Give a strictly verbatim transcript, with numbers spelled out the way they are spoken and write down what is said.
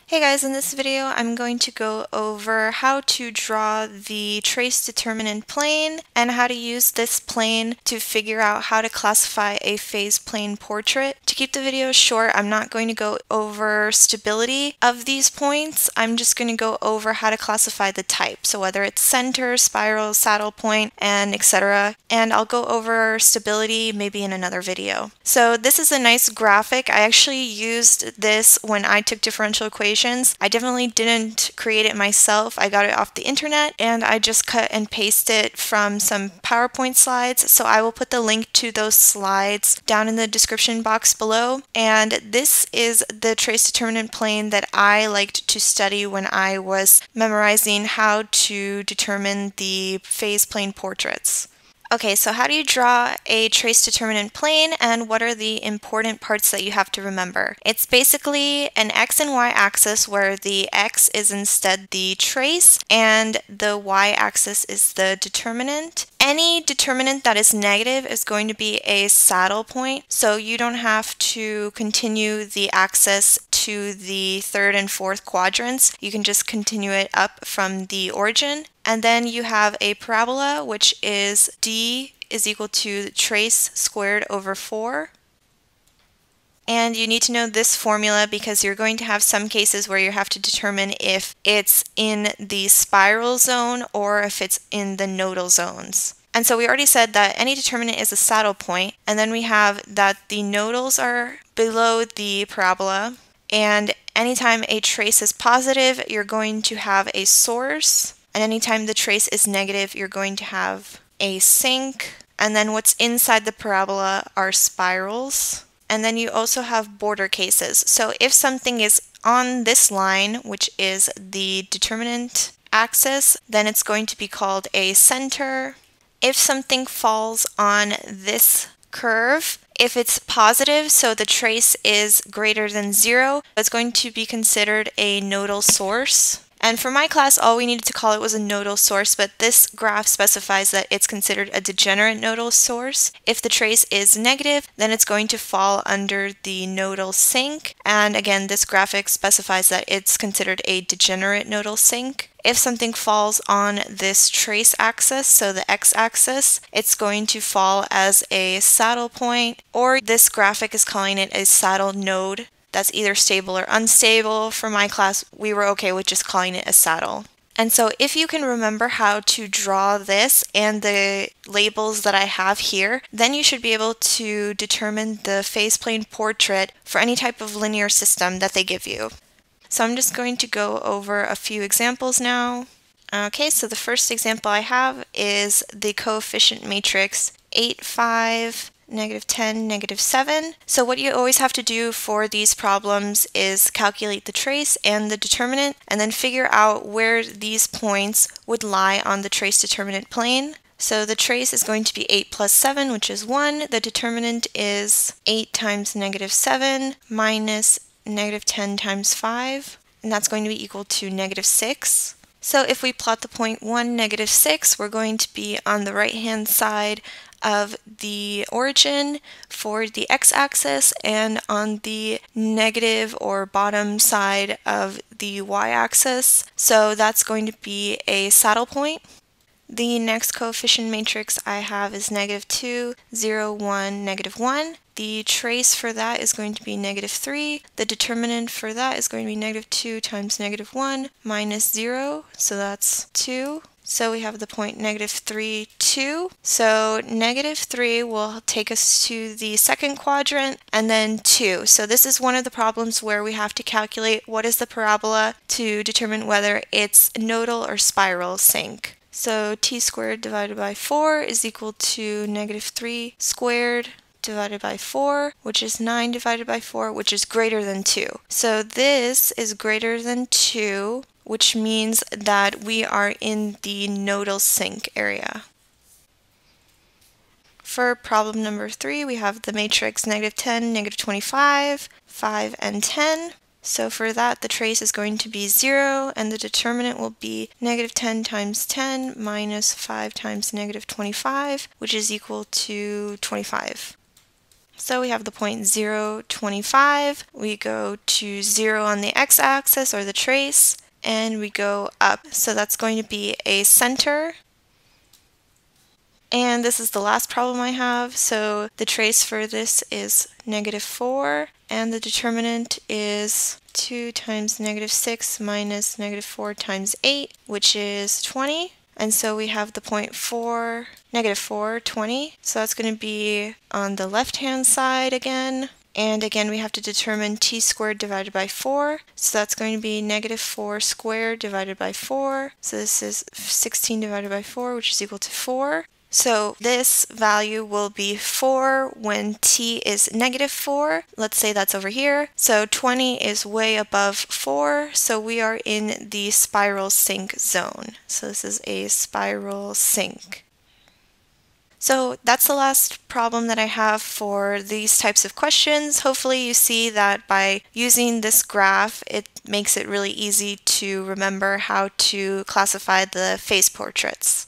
Hey guys, in this video I'm going to go over how to draw the Trace-Determinant plane and how to use this plane to figure out how to classify a phase plane portrait. To keep the video short, I'm not going to go over stability of these points. I'm just going to go over how to classify the type, so whether it's center, spiral, saddle point, and et cetera. And I'll go over stability maybe in another video. So this is a nice graphic. I actually used this when I took differential equations. I definitely didn't create it myself. I got it off the internet and I just cut and pasted it from some PowerPoint slides. So I will put the link to those slides down in the description box below. And this is the trace-determinant plane that I liked to study when I was memorizing how to determine the phase plane portraits. Okay, so how do you draw a trace-determinant plane and what are the important parts that you have to remember? It's basically an x and y axis where the x is instead the trace and the y axis is the determinant. Any determinant that is negative is going to be a saddle point, so you don't have to continue the axis to the third and fourth quadrants. You can just continue it up from the origin. And then you have a parabola, which is d is equal to trace squared over four. And you need to know this formula because you're going to have some cases where you have to determine if it's in the spiral zone or if it's in the nodal zones. And so we already said that any determinant is a saddle point, and then we have that the nodals are below the parabola, and anytime a trace is positive, you're going to have a source. And anytime the trace is negative, you're going to have a sink. And then what's inside the parabola are spirals. And then you also have border cases. So if something is on this line, which is the determinant axis, then it's going to be called a center. If something falls on this curve, if it's positive, so the trace is greater than zero, it's going to be considered a nodal source. And for my class, all we needed to call it was a nodal source, but this graph specifies that it's considered a degenerate nodal source. If the trace is negative, then it's going to fall under the nodal sink. And again, this graphic specifies that it's considered a degenerate nodal sink. If something falls on this trace axis, so the x-axis, it's going to fall as a saddle point, or this graphic is calling it a saddle node. That's either stable or unstable. For my class, we were okay with just calling it a saddle. And so if you can remember how to draw this and the labels that I have here, then you should be able to determine the phase plane portrait for any type of linear system that they give you. So I'm just going to go over a few examples now. Okay, so the first example I have is the coefficient matrix eight, five, negative ten, negative seven. So what you always have to do for these problems is calculate the trace and the determinant and then figure out where these points would lie on the trace-determinant plane. So the trace is going to be eight plus seven, which is one. The determinant is eight times negative seven minus negative ten times five, and that's going to be equal to negative six. So if we plot the point one, negative six, we're going to be on the right-hand side of the origin for the x-axis and on the negative or bottom side of the y-axis. So that's going to be a saddle point. The next coefficient matrix I have is negative two, zero, one, negative one. The trace for that is going to be negative three. The determinant for that is going to be negative two times negative one minus zero, so that's two. So we have the point negative three, two. So negative three will take us to the second quadrant and then two. So this is one of the problems where we have to calculate what is the parabola to determine whether it's nodal or spiral sink. So t squared divided by four is equal to negative three squared divided by four, which is nine divided by four, which is greater than two. So this is greater than two, which means that we are in the nodal sink area. For problem number three, we have the matrix negative ten, negative twenty-five, five, and ten. So for that, the trace is going to be zero, and the determinant will be negative ten times ten minus five times negative twenty-five, which is equal to twenty-five. So we have the point zero, twenty-five. We go to zero on the x-axis or the trace, and we go up. So that's going to be a center. And this is the last problem I have. So the trace for this is negative four, and the determinant is two times negative six minus negative four times eight, which is twenty. And so we have the point four, negative four, twenty. So that's going to be on the left-hand side again. And again, we have to determine t squared divided by four. So that's going to be negative four squared divided by four. So this is sixteen divided by four, which is equal to four. So this value will be four when t is negative four. Let's say that's over here. So twenty is way above four. So we are in the spiral sink zone. So this is a spiral sink. So that's the last problem that I have for these types of questions. Hopefully you see that by using this graph, it makes it really easy to remember how to classify the phase portraits.